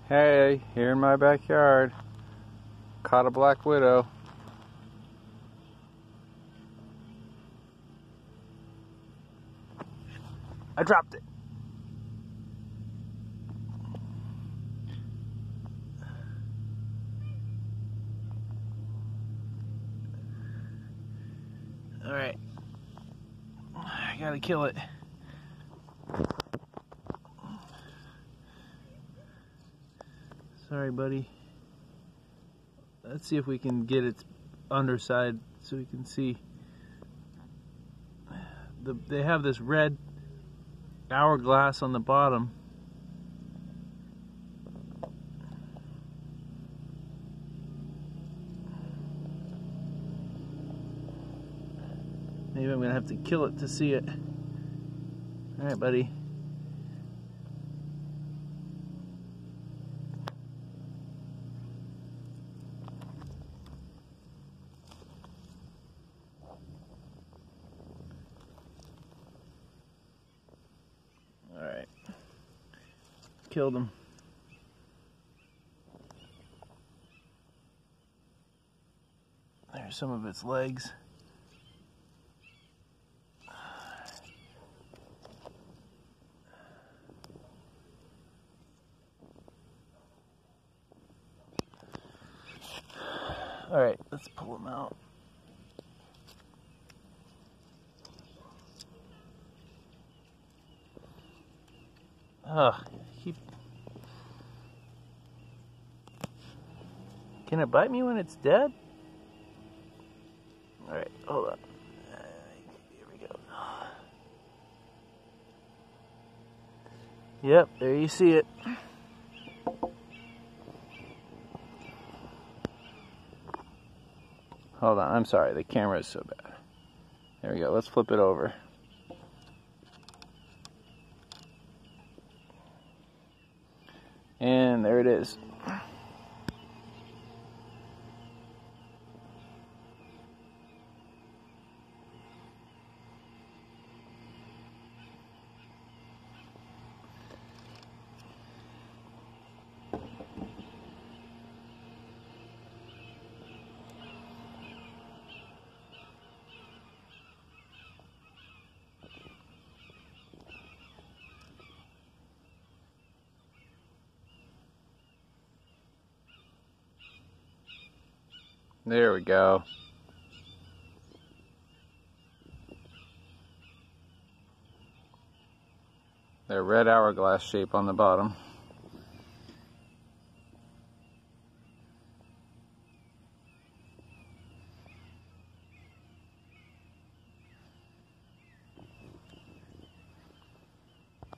Hey, here in my backyard, caught a black widow. I dropped it. All right, I gotta kill it. Sorry, buddy. Let's see if we can get its underside so we can see. They have this red hourglass on the bottom. Maybe I'm gonna have to kill it to see it. All right, buddy. All right. Killed him. There's some of its legs. All right, let's pull them out. Can it bite me when it's dead? All right, hold on. Here we go. Yep, there you see it. Hold on, I'm sorry, the camera is so bad. There we go, let's flip it over. And there it is. There we go. They're red hourglass shape on the bottom.